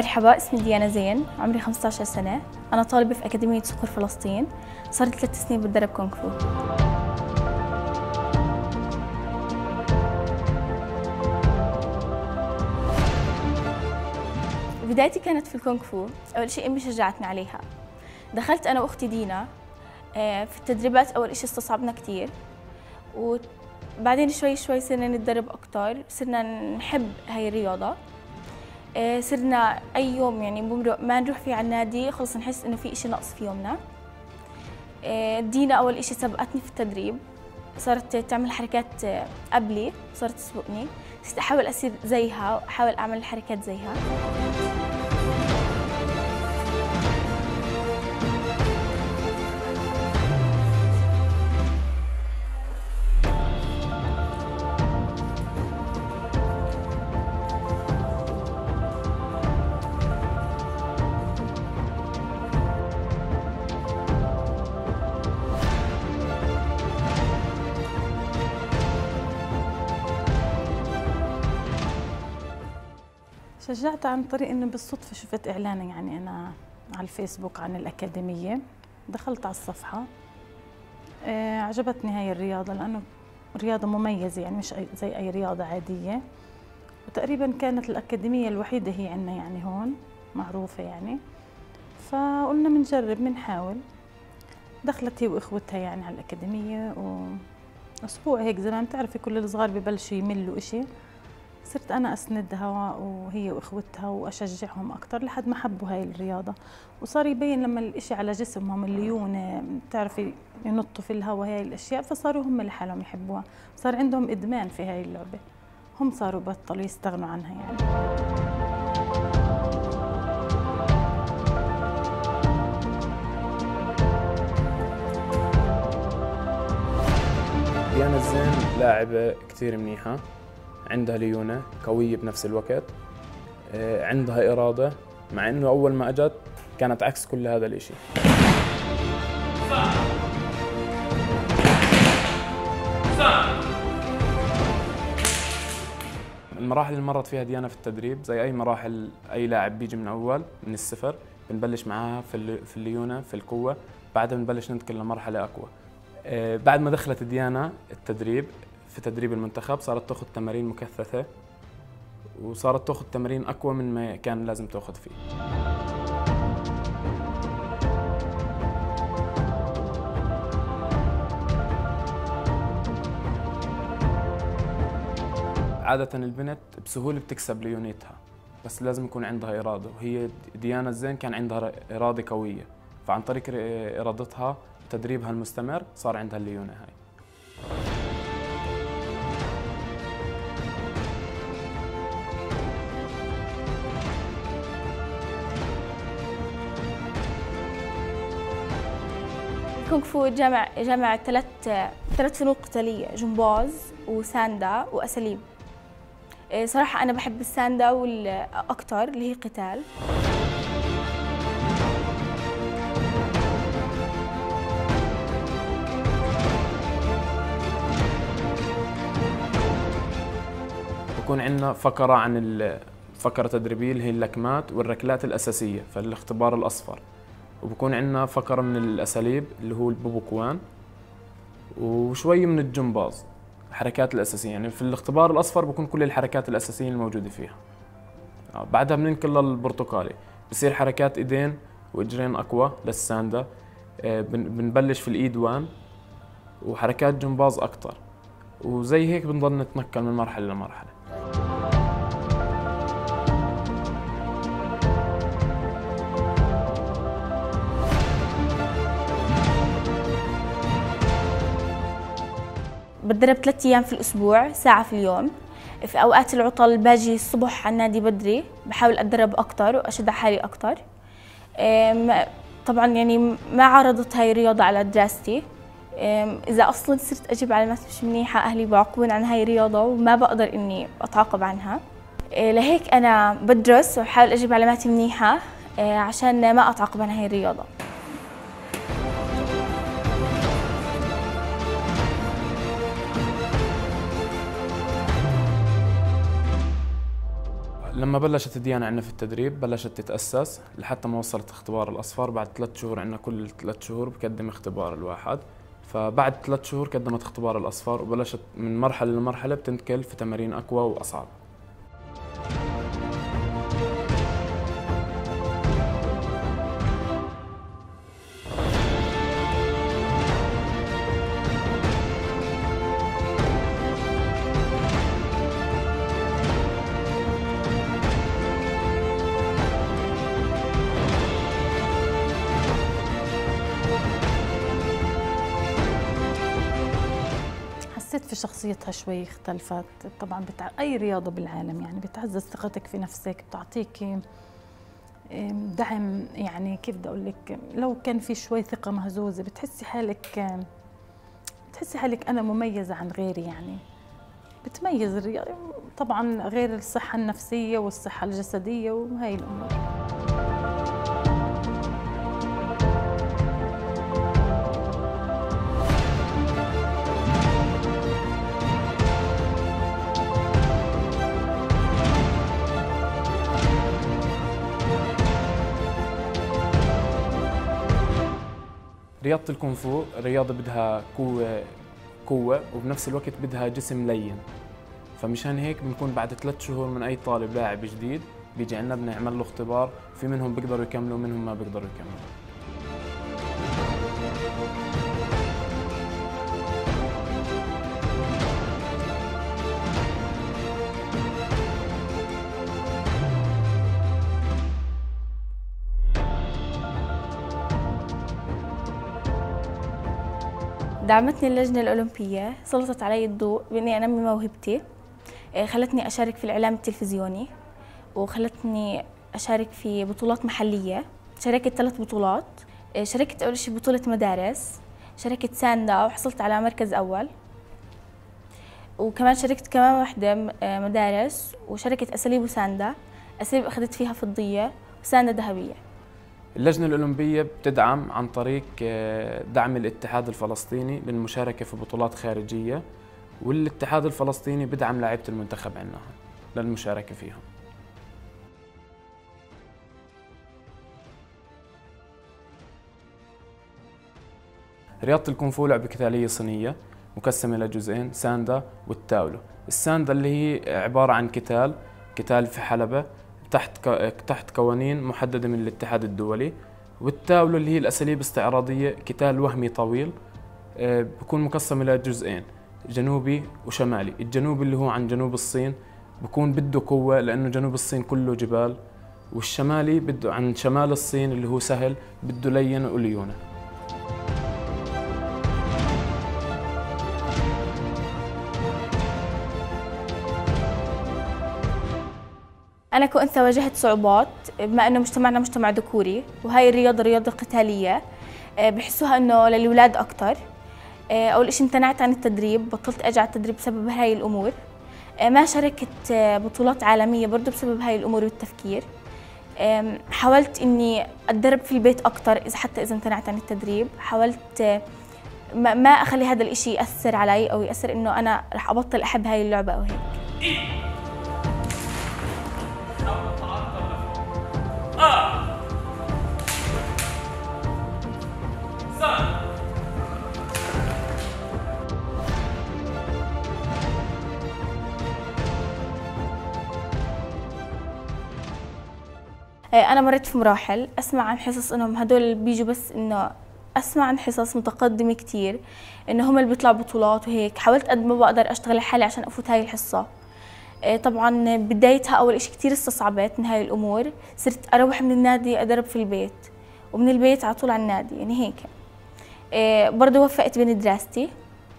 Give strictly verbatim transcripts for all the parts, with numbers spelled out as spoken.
مرحبا، اسمي ديانا زين، عمري خمسة عشر سنة. أنا طالبة في أكاديمية صقور فلسطين، صار لي ثلاث سنين بتدرب كونغ فو. بدايتي كانت في الكونغ فو. أول شيء أمي شجعتني عليها. دخلت أنا وأختي دينا في التدريبات. أول شيء استصعبنا كثير، وبعدين شوي شوي صرنا نتدرب أكثر، صرنا نحب هاي الرياضة. صرنا أي يوم يعني ما نروح فيه على النادي خلص نحس إنه في إشي نقص في يومنا. دينا أول إشي سبقتني في التدريب، صارت تعمل حركات قبلي، صارت تسبقني، صرت أحاول أصير زيها وأحاول أعمل حركات زيها. شجعت عن طريق انه بالصدفه شفت اعلان يعني انا على الفيسبوك عن الاكاديميه، دخلت على الصفحه. آه عجبتني هاي الرياضه لانه رياضه مميزه، يعني مش زي اي رياضه عاديه، وتقريبا كانت الاكاديميه الوحيده هي عندنا يعني هون معروفه يعني، فقلنا بنجرب بنحاول. دخلت هي واخوتها يعني على الاكاديميه، واسبوع هيك زي ما بتعرفي كل الصغار ببلشوا يملوا اشي، صرت أنا أسندها وهي وإخوتها وأشجعهم أكثر لحد ما حبوا هاي الرياضة، وصار يبين لما الإشي على جسمهم الليونة بتعرفي ينطوا في الهواء هاي الأشياء، فصاروا هم لحالهم يحبوها، صار عندهم إدمان في هاي اللعبة، هم صاروا بطلوا يستغنوا عنها يعني. ديانا زين لاعبة كثير منيحة، عندها ليونة قوية بنفس الوقت، عندها إرادة، مع إنه أول ما أجت كانت عكس كل هذا الإشي. المراحل اللي مرت فيها ديانا في التدريب زي أي مراحل أي لاعب بيجي من أول من الصفر، بنبلش معاها في في الليونة في القوة، بعدها بنبلش ننتقل لمرحلة أقوى. بعد ما دخلت ديانا التدريب في تدريب المنتخب صارت تاخذ تمارين مكثفة، وصارت تاخذ تمارين أقوى من ما كان لازم تاخذ فيه. عادة البنت بسهولة بتكسب ليونيتها، بس لازم يكون عندها إرادة، وهي ديانا الزين كان عندها إرادة قوية، فعن طريق إرادتها وتدريبها المستمر صار عندها الليونة هاي. الكونغ فو جمع جمع ثلاث ثلاث فنون قتالية، جمباز وساندا وأساليب. صراحة أنا بحب الساندا والأكتر اللي هي قتال. بكون عندنا فقرة عن فقرة تدريبية اللي هي اللكمات والركلات الأساسية في الاختبار الأصفر، وبكون عندنا فقرة من الأساليب اللي هو البوبوكوان، وشوي من الجمباز، الحركات الأساسية. يعني في الاختبار الأصفر بكون كل الحركات الأساسية الموجودة فيها. بعدها بننقل للبرتقالي، بصير حركات إيدين وإجرين أقوى للساندا، بنبلش في الإيد وان وحركات جمباز أكتر، وزي هيك بنضل نتنقل من مرحلة لمرحلة. بتدرب ثلاث أيام في الأسبوع، ساعة في اليوم. في أوقات العطل باجي الصبح على النادي بدري، بحاول أتدرب أكتر وأشد حالي أكتر. طبعاً يعني ما عرضت هاي الرياضة على دراستي. إذا أصلاً صرت أجيب علامات مش منيحة أهلي بعاقبون عن هاي الرياضة وما بقدر إني أتعاقب عنها. لهيك أنا بدرس وحاول أجيب علامات منيحة عشان ما أتعاقب عن هاي الرياضة. لما بلشت ديانا عندنا في التدريب بلشت تتأسس لحتى ما وصلت اختبار الأصفر. بعد ثلاث شهور عندنا كل ثلاث شهور بقدم اختبار الواحد، فبعد ثلاث شهور قدمت اختبار الأصفر وبلشت من مرحلة لمرحلة بتنتقل في تمارين أقوى وأصعب. حسيت في شخصيتها شوي اختلفت. طبعا بتع... اي رياضه بالعالم يعني بتعزز ثقتك في نفسك، بتعطيك دعم. يعني كيف بدي اقول لك، لو كان في شوي ثقه مهزوزه بتحسي حالك بتحسي حالك انا مميزه عن غيري. يعني بتميز الرياضه طبعا غير الصحه النفسيه والصحه الجسديه وهي الامور. رياضة الكونغ-فو رياضة بدها قوة قوة وبنفس الوقت بدها جسم لين، فمشان هيك بنكون بعد ثلاث شهور من أي طالب لاعب جديد بيجي عنا بنعمل له اختبار، في منهم بيقدروا يكملوا ومنهم ما بيقدروا يكملوا. دعمتني اللجنة الأولمبية، سلطت علي الضوء بإني أنمي موهبتي، خلتني أشارك في الإعلام التلفزيوني، وخلتني أشارك في بطولات محلية. شاركت ثلاث بطولات، شاركت أول شيء بطولة مدارس، شاركت ساندا وحصلت على مركز أول، وكمان شاركت كمان واحدة مدارس وشاركت أساليب وساندا، أساليب أخذت فيها فضية وساندا ذهبية. اللجنة الأولمبية بتدعم عن طريق دعم الاتحاد الفلسطيني للمشاركة في بطولات خارجية، والاتحاد الفلسطيني بدعم لاعيبة المنتخب عندنا للمشاركة فيها. رياضة الكونغ-فو لعبة قتالية صينية مقسمة لجزئين، ساندا والتاولو. الساندا اللي هي عبارة عن قتال قتال في حلبة تحت تحت قوانين محددة من الاتحاد الدولي، والتاولو اللي هي الأساليب استعراضية قتال وهمي طويل بكون مقسم إلى جزئين، جنوبي وشمالي. الجنوبي اللي هو عن جنوب الصين بكون بده قوة لأنه جنوب الصين كله جبال، والشمالي بده عن شمال الصين اللي هو سهل بده لين وليونة. أنا كأنثى واجهت صعوبات بما إنه مجتمعنا مجتمع ذكوري، وهاي الرياضة رياضة قتالية بحسوها إنه للولاد أكتر. أول إشي امتنعت عن التدريب، بطلت أجي على التدريب بسبب هاي الأمور. ما شاركت بطولات عالمية برضه بسبب هاي الأمور والتفكير. حاولت إني أتدرب في البيت أكتر إذا حتى إذا امتنعت عن التدريب. حاولت ما أخلي هذا الإشي يأثر علي أو يأثر إنه أنا رح أبطل أحب هاي اللعبة أو هيك. أنا مريت في مراحل أسمع عن حصص إنهم هدول بيجوا بس إنه أسمع عن حصص متقدمة كتير إنه هم اللي بيطلعوا بطولات وهيك. حاولت قد ما بقدر أشتغل لحالي عشان أفوت هاي الحصة. طبعاً بدايتها أول إشي كتير استصعبت من هاي الأمور، صرت أروح من النادي أدرب في البيت ومن البيت على طول على النادي، يعني هيك. برضه وفقت بين دراستي،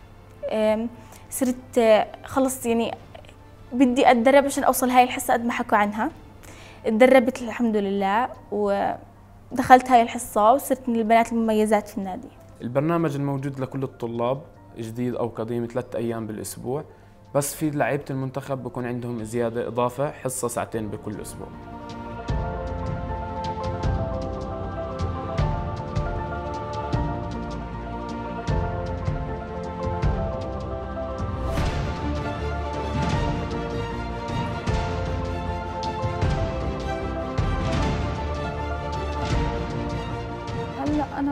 صرت خلص يعني بدي أتدرب عشان أوصل هاي الحصة قد ما حكوا عنها. اتدربت الحمد لله ودخلت هاي الحصة وصرت من البنات المميزات في النادي. البرنامج الموجود لكل الطلاب جديد أو قديم ثلاث أيام بالأسبوع، بس في لعيبة المنتخب بكون عندهم زيادة إضافة حصة ساعتين بكل أسبوع.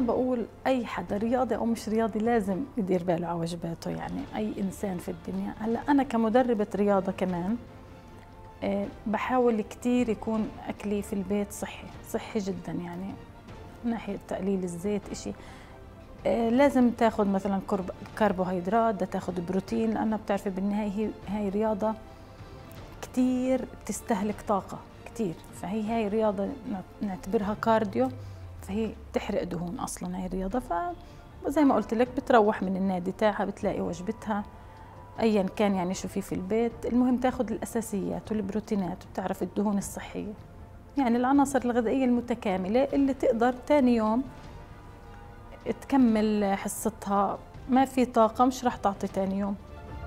بقول أي حدا رياضي أو مش رياضي لازم يدير باله على وجباته، يعني أي إنسان في الدنيا. هلا أنا كمدربة رياضة كمان أه بحاول كتير يكون أكلي في البيت صحي صحي جدا، يعني من ناحية تقليل الزيت إشي. أه لازم تاخد مثلا كربوهيدرات، بدها تاخد بروتين، لأنها بتعرفي بالنهاية هي هاي رياضة كتير بتستهلك طاقة كتير، فهي هاي رياضة نعتبرها كارديو، فهي بتحرق دهون اصلا هاي الرياضه. فزي ما قلت لك بتروح من النادي تاعها بتلاقي وجبتها ايا كان، يعني شو في في البيت، المهم تاخذ الاساسيات والبروتينات وبتعرف الدهون الصحيه، يعني العناصر الغذائيه المتكامله اللي تقدر ثاني يوم تكمل حصتها. ما في طاقه مش راح تعطي ثاني يوم.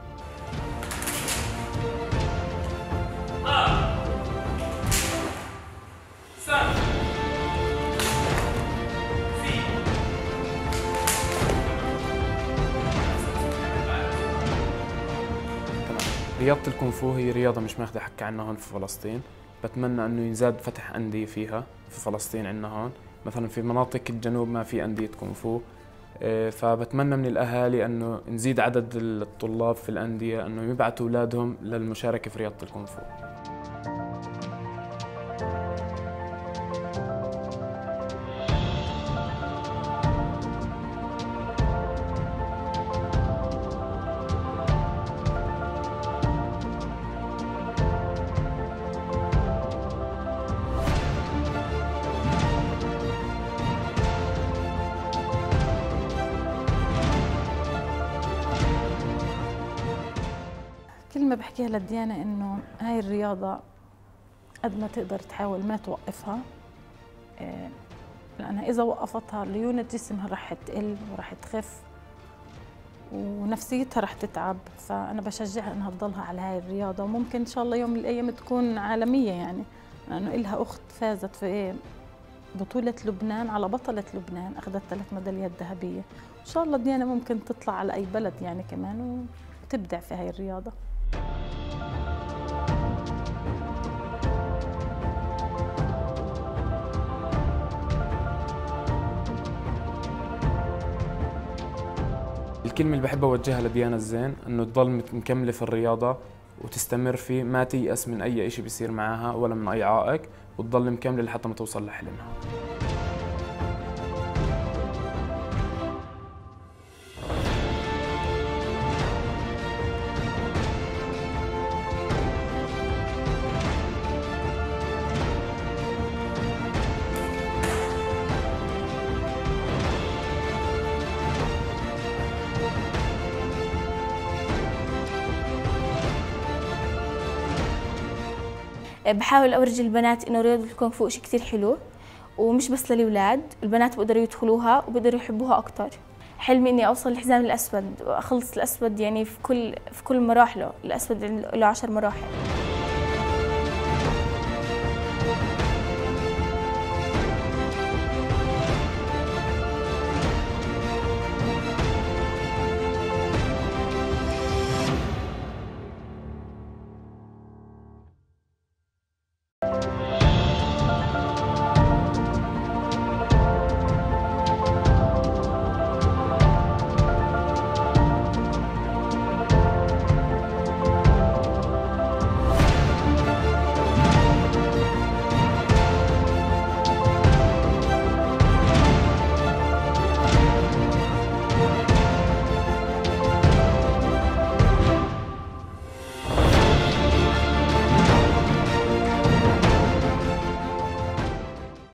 رياضة الكونفو هي رياضة مش ماخذة حكي عنها هون في فلسطين. بتمنى انه يزاد فتح أندية فيها في فلسطين. عندنا هون مثلا في مناطق الجنوب ما في أندية كونفو، فبتمنى من الأهالي انه نزيد عدد الطلاب في الأندية، انه يبعثوا أولادهم للمشاركة في رياضة الكونفو. كلمة بحكيها للديانة إنه هاي الرياضة قد ما تقدر تحاول ما توقفها، لأنها إذا وقفتها ليونة جسمها رح تقل ورح تخف ونفسيتها رح تتعب. فأنا بشجعها إنها تضلها على هاي الرياضة، وممكن إن شاء الله يوم من الأيام تكون عالمية، يعني لأنه إلها أخت فازت في بطولة لبنان على بطلة لبنان، أخذت ثلاث ميداليات ذهبية. إن شاء الله ديانا ممكن تطلع على أي بلد يعني كمان وتبدع في هاي الرياضة. الكلمة اللي بحب أوجهها لديانا الزين إنه تضل مكملة في الرياضة وتستمر فيه، ما تيأس من أي إشي بيصير معاها ولا من أي عائق، وتضل مكملة لحتى ما توصل لحلمها. بحاول أورجي البنات إنه رياضة الكونغ فو شيء كثير حلو، ومش بس للأولاد، البنات بيقدروا يدخلوها وبيقدروا يحبوها أكثر. حلمي إني أوصل الحزام الأسود وأخلص الأسود، يعني في كل في كل مراحله، الأسود له عشر مراحل.